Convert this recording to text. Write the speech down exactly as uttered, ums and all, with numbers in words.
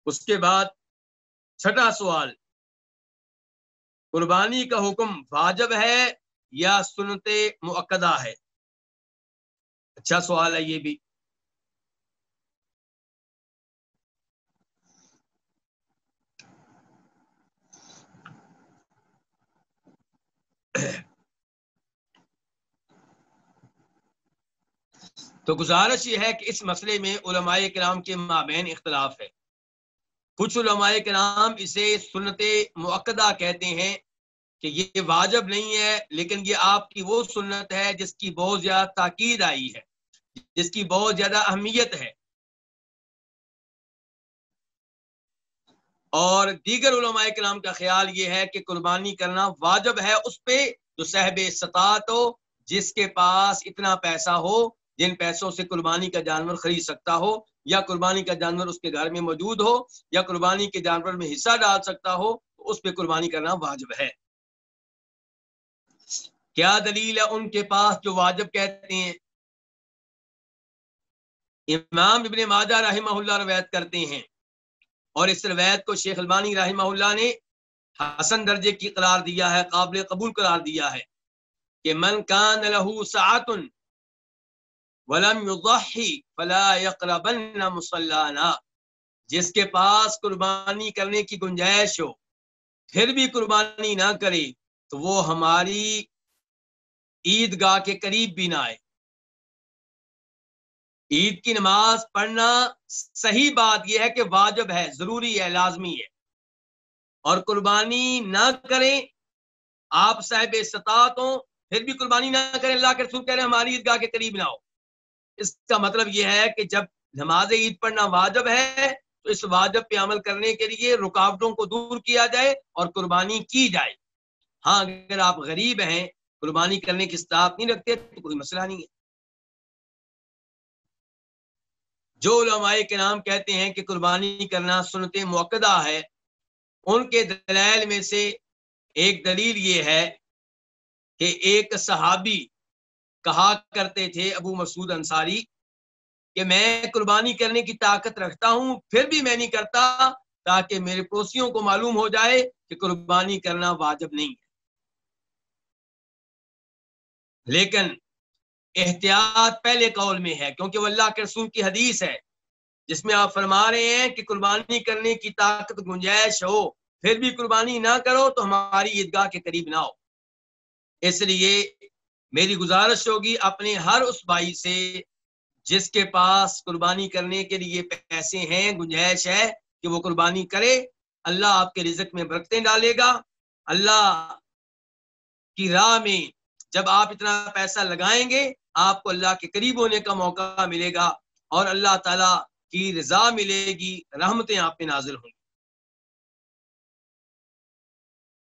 उसके बाद छठा सवाल, कुर्बानी का हुक्म वाजिब है या सुन्नते मुअक्कदा है? अच्छा सवाल है ये भी। तो गुजारिश ये है कि इस मसले में उलमाए किराम के माबैन इख्तलाफ है। कुछ उलमाए किराम इसे सुन्नते मुअक्कदा कहते हैं कि ये वाजिब नहीं है, लेकिन ये आपकी वो सुन्नत है जिसकी बहुत ज्यादा ताकीद आई है, जिसकी बहुत ज्यादा अहमियत है। और दीगर उलमाए किराम का ख्याल ये है कि कुर्बानी करना वाजिब है उस पे जो साहिब इस्तात हो, जिसके पास इतना पैसा हो जिन पैसों से कुर्बानी का जानवर खरीद सकता हो, या कुर्बानी का जानवर उसके घर में मौजूद हो, या कुर्बानी के जानवर में हिस्सा डाल सकता हो, तो उस पर कुर्बानी करना वाजिब है। क्या दलील है उनके पास जो वाजिब कहते हैं? इमाम इब्ने माजा रहमहुल्लाह रवायत करते हैं, और इस रवायत को शेख अलबानी रहमहुल्लाह ने हसन दर्जे की करार दिया है, काबिल कबूल करार दिया है कि मन कान लहू सआतुन वलम युज़ही फला यक़रबन्ना मुसल्लाना, जिसके पास कुर्बानी करने की गुंजाइश हो फिर भी कुर्बानी ना करे तो वो हमारी ईदगाह के करीब भी ना आए। ईद की नमाज पढ़ना सही बात यह है कि वाजिब है, जरूरी है, लाजमी है, और कुर्बानी ना करें, आप साहिब इस्तात हो फिर भी कुर्बानी ना करें, अल्लाह के रसूल कह रहे हैं हमारी ईदगाह के करीब ना हो। इसका मतलब यह है कि जब नमाज ईद पढ़ना वाजिब है तो इस वाजिब पे अमल करने के लिए रुकावटों को दूर किया जाए और कुर्बानी की जाए। हाँ, अगर आप गरीब हैं, कुर्बानी करने की इस्तात नहीं रखते तो कोई मसला नहीं है। जो उलमाए के नाम कहते हैं कि कुर्बानी करना सुन्नते मुअक्कदा है, उनके दलाइल में से एक दलील ये है कि एक सहाबी कहा करते थे, अबू मसूद अंसारी, कि मैं कुर्बानी करने की ताकत रखता हूं फिर भी मैं नहीं करता, ताकि मेरे पड़ोसियों को मालूम हो जाए कि कुर्बानी करना वाजिब नहीं है। लेकिन एहतियात पहले कौल में है, क्योंकि वो अल्लाह के रसूल की हदीस है जिसमें आप फरमा रहे हैं कि कुर्बानी करने की ताकत गुंजाइश हो फिर भी कुर्बानी ना करो तो हमारी ईदगाह के करीब ना हो। इसलिए मेरी गुजारिश होगी अपने हर उस भाई से जिसके पास कुर्बानी करने के लिए पैसे हैं, गुंजाइश है, कि वो कुर्बानी करे। अल्लाह आपके रिज़्क में बरकतें डालेगा। अल्लाह की राह में जब आप इतना पैसा लगाएंगे आपको अल्लाह के करीब होने का मौका मिलेगा और अल्लाह ताला की रजा मिलेगी, रहमतें आप पे नाजिल होंगी।